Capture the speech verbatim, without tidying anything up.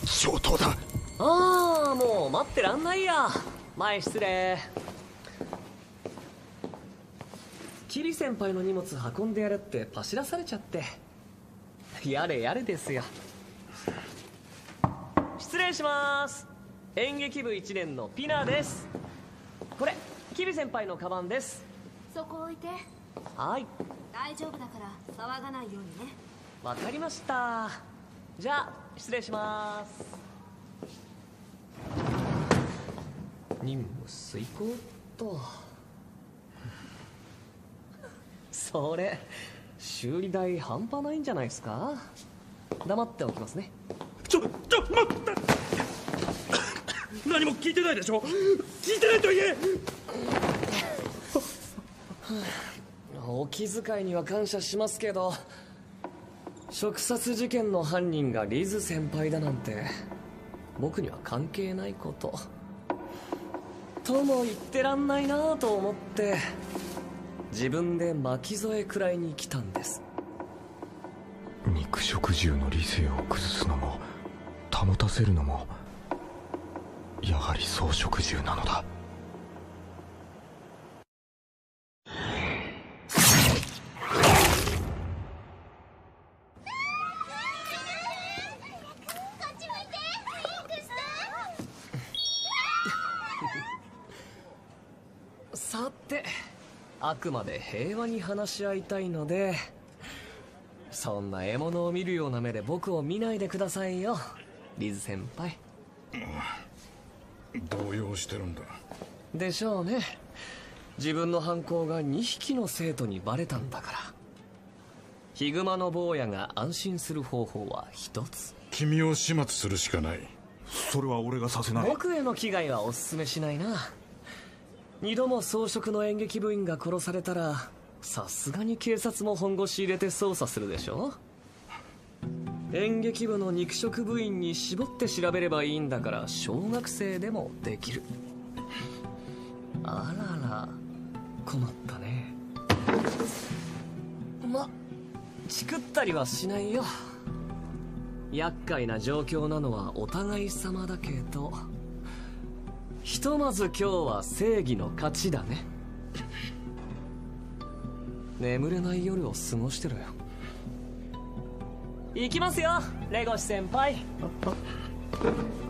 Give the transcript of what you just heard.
消灯だ。 ああ、もう待ってらんないや。前失礼。キリ先輩の荷物運んでやれってパシらされちゃって。やれやれですよ。失礼します。演劇部いちねんのピナです。これキリ先輩のカバンです。 そこ置いて。 はい、 大丈夫だから騒がないようにね。 わかりました。じゃあ失礼します。任務遂行と。それ修理代半端ないんじゃないですか。黙っておきますね。 ちょちょ待って何も聞いてないでしょ。聞いてないと言え。 お気遣いには感謝しますけど、触殺事件の犯人がリズ先輩だなんて僕には関係ないこととも言ってらんないなと思って、自分で巻き添えくらいに来たんです。 肉食獣の理性を崩すのも保たせるのもやはり草食獣なのだ。 さて、あくまで平和に話し合いたいので、そんな獲物を見るような目で僕を見ないでくださいよ、リズ先輩。 動揺してるんだでしょうね。自分の犯行がにひきの生徒にバレたんだから。ヒグマの坊やが安心する方法は一つ。 君を始末するしかない。それは俺がさせない。 僕への危害はおすすめしないな。二度も装飾の演劇部員が殺されたら、さすがに警察も本腰入れて捜査するでしょ。演劇部の肉食部員に絞って調べればいいんだから、小学生でもできる。あらら、困ったね。ま、チクったりはしないよ。厄介な状況なのはお互い様だけど、ひとまず今日は正義の勝ちだね。眠れない夜を過ごしてろよ。行きますよ、レゴシ先輩。